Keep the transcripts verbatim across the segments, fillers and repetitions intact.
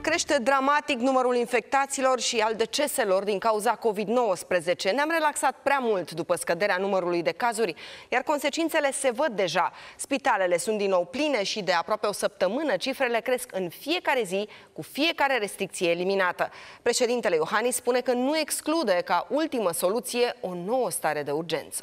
crește dramatic numărul infectaților și al deceselor din cauza COVID nouăsprezece. Ne-am relaxat prea mult după scăderea numărului de cazuri, iar consecințele se văd deja. Spitalele sunt din nou pline și de aproape o săptămână cifrele cresc în fiecare zi, cu fiecare restricție eliminată. Președintele Iohannis spune că nu exclude ca ultimă soluție o nouă stare de urgență.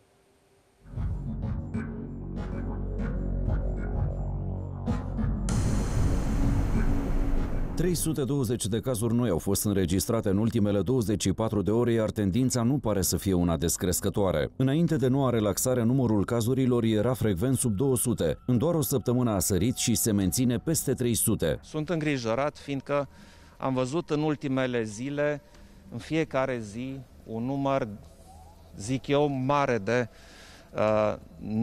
trei sute douăzeci de cazuri noi au fost înregistrate în ultimele douăzeci și patru de ore, iar tendința nu pare să fie una descrescătoare. Înainte de noua relaxare, numărul cazurilor era frecvent sub două sute. În doar o săptămână a sărit și se menține peste trei sute. Sunt îngrijorat, fiindcă am văzut în ultimele zile, în fiecare zi, un număr, zic eu, mare de uh,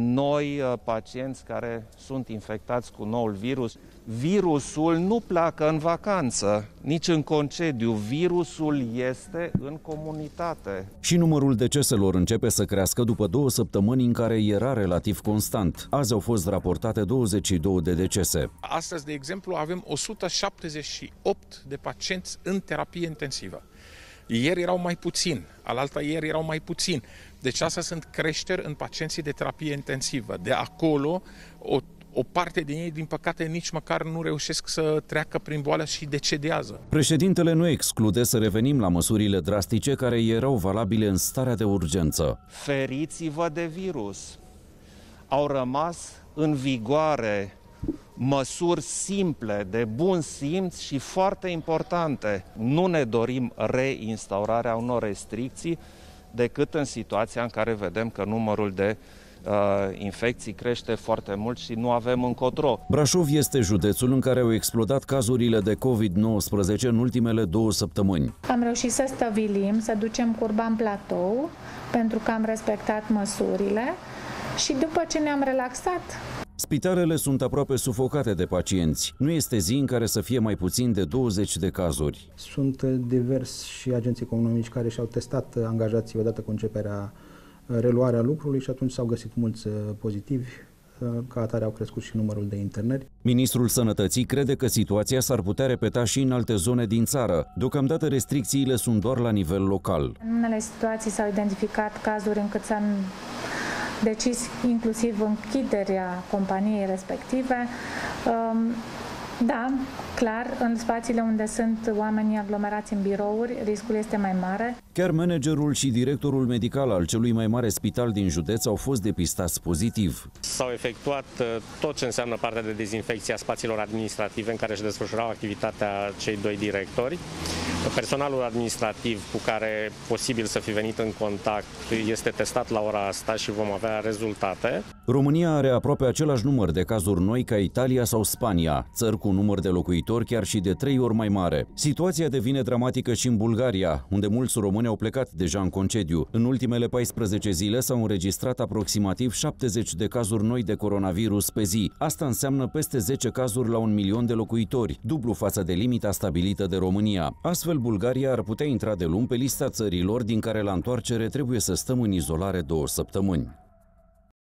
noi uh, pacienți care sunt infectați cu noul virus. Virusul nu pleacă în vacanță, nici în concediu. Virusul este în comunitate. Și numărul deceselor începe să crească după două săptămâni în care era relativ constant. Azi au fost raportate douăzeci și două de decese. Astăzi, de exemplu, avem o sută șaptezeci și opt de pacienți în terapie intensivă. Ieri erau mai puțin, alaltă ieri erau mai puțin. Deci astea sunt creșteri în pacienții de terapie intensivă. De acolo, o O parte din ei, din păcate, nici măcar nu reușesc să treacă prin boală și decedează. Președintele nu exclude să revenim la măsurile drastice care erau valabile în starea de urgență. Feriți-vă de virus. Au rămas în vigoare măsuri simple, de bun simț și foarte importante. Nu ne dorim reinstaurarea unor restricții decât în situația în care vedem că numărul de Uh, infecții crește foarte mult și nu avem încotro. Brașov este județul în care au explodat cazurile de COVID nouăsprezece în ultimele două săptămâni. Am reușit să stăvilim, să ducem curba în platou, pentru că am respectat măsurile și după ce ne-am relaxat. Spitalele sunt aproape sufocate de pacienți. Nu este zi în care să fie mai puțin de douăzeci de cazuri. Sunt diversi și agenții economici care și-au testat angajații odată cu începerea reluarea lucrului și atunci s-au găsit mulți pozitivi, ca atare au crescut și numărul de internări. Ministrul Sănătății crede că situația s-ar putea repeta și în alte zone din țară. Deocamdată restricțiile sunt doar la nivel local. În unele situații s-au identificat cazuri încât s-a decis inclusiv închiderea companiei respective. Da, clar, în spațiile unde sunt oamenii aglomerați în birouri, riscul este mai mare. Chiar managerul și directorul medical al celui mai mare spital din județ au fost depistați pozitiv. S-au efectuat tot ce înseamnă partea de dezinfecție a spațiilor administrative în care își desfășurau activitatea cei doi directori. Personalul administrativ cu care posibil să fi venit în contact este testat la ora asta și vom avea rezultate. România are aproape același număr de cazuri noi ca Italia sau Spania, țări cu un număr de locuitori chiar și de trei ori mai mare. Situația devine dramatică și în Bulgaria, unde mulți români au plecat deja în concediu. În ultimele paisprezece zile s-au înregistrat aproximativ șaptezeci de cazuri noi de coronavirus pe zi. Asta înseamnă peste zece cazuri la un milion de locuitori, dublu față de limita stabilită de România. Astfel, Bulgaria ar putea intra de luni pe lista țărilor din care la întoarcere trebuie să stăm în izolare două săptămâni.